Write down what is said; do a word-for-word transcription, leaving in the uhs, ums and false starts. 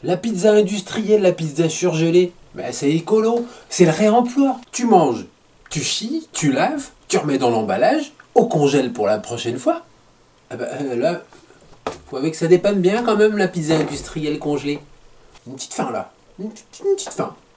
La pizza industrielle, la pizza surgelée, ben c'est écolo, c'est le réemploi. Tu manges, tu chies, tu laves, tu remets dans l'emballage, au congèle pour la prochaine fois. Ah ben euh, là, faut avec que ça dépanne bien quand même la pizza industrielle congelée. Une petite faim là, une petite, une petite faim.